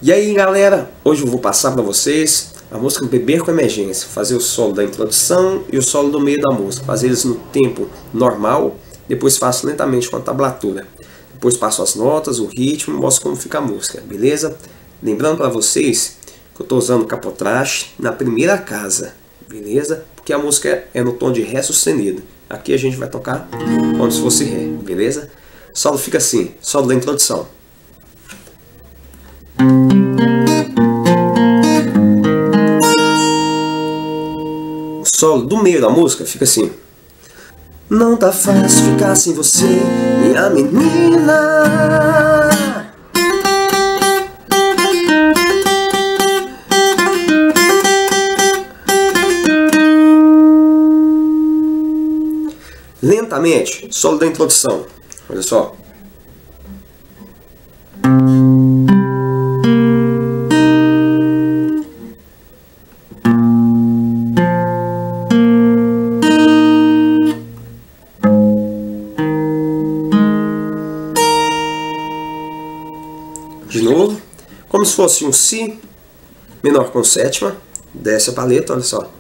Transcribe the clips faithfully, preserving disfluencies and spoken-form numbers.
E aí galera, hoje eu vou passar para vocês a música Beber com Emergência, fazer o solo da introdução e o solo do meio da música, fazer eles no tempo normal, depois faço lentamente com a tablatura, depois passo as notas, o ritmo e mostro como fica a música, beleza? Lembrando para vocês que eu estou usando capotraste na primeira casa, beleza? Porque a música é no tom de Ré sustenido, aqui a gente vai tocar como se fosse Ré, beleza? O solo fica assim, solo da introdução. O solo do meio da música fica assim. Não tá fácil ficar sem você, minha menina. Lentamente, solo da introdução. Olha só. De novo, como se fosse um Si menor com sétima, desce a paleta, olha só.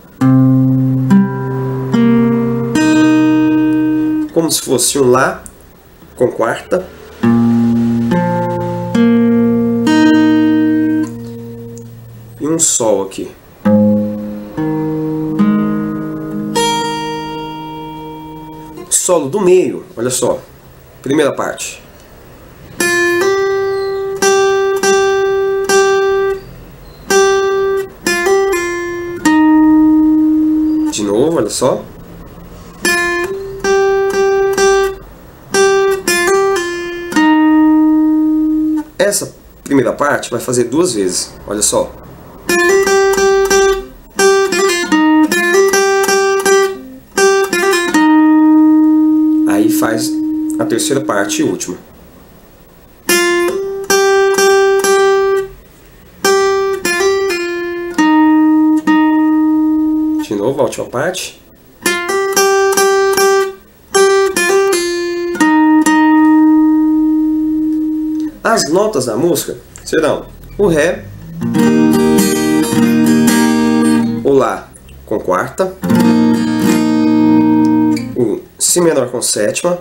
Como se fosse um Lá com quarta. E um Sol aqui. Solo do meio, olha só. Primeira parte. De novo, olha só. Essa primeira parte vai fazer duas vezes, olha só. Aí faz a terceira parte e última. De novo, a última parte. As notas da música serão o Ré, o Lá com quarta, o Si menor com sétima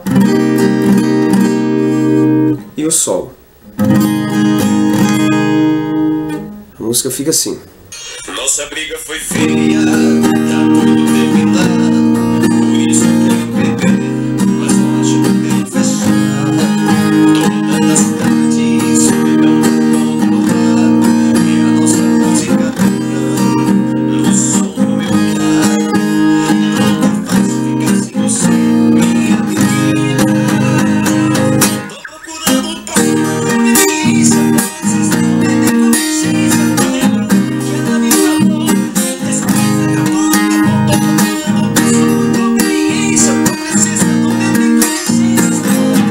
e o Sol. A música fica assim. Nossa briga foi feia, tá tudo terminado, por isso eu quero beber, mas hoje eu quero fechar. Todas as tardes, solidão no bar, e a nossa música tocando no som do meu carro. Não tá fácil ficar sem você, minha menina. Tô procurando um pouco de delícia, vocês estão bebendo licença, tô lembrando que ela me falou. Essa vida acabou, acabou, tô procurando uma experiência, tô precisando beber com licença.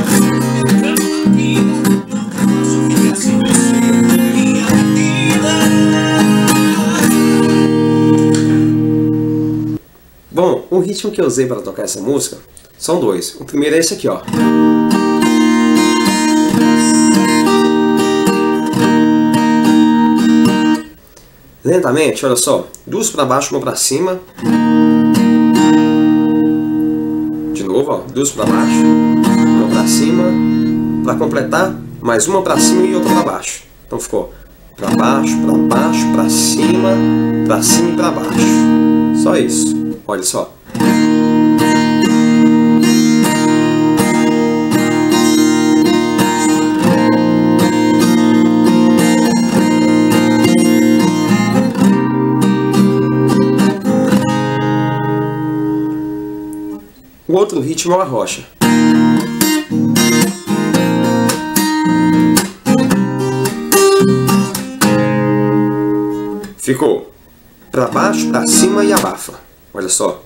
Bom, o ritmo que eu usei para tocar essa música são dois. O primeiro é esse aqui, ó. Lentamente, olha só. Duas para baixo, uma para cima. De novo, ó. Duas para baixo, uma para cima. Para completar, mais uma para cima e outra para baixo. Então ficou para baixo, para baixo, para cima, para cima e para baixo. Só isso. Olha só. O outro ritmo é o arrocha. Ficou para baixo, para cima e abafa. Olha só.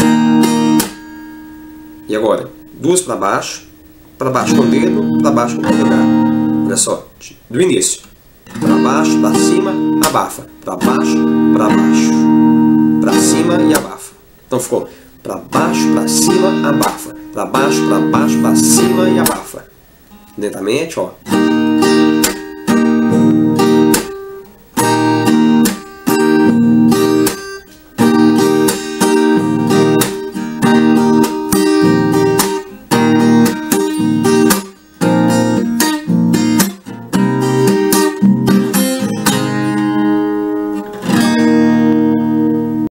E agora, duas para baixo, para baixo com o dedo, para baixo com o polegar. Olha só, do início. Para baixo, para cima, abafa. Para baixo, para baixo. Para cima e abafa. Então ficou para baixo, para cima, abafa. Para baixo, para baixo, para cima e abafa. Lentamente, ó.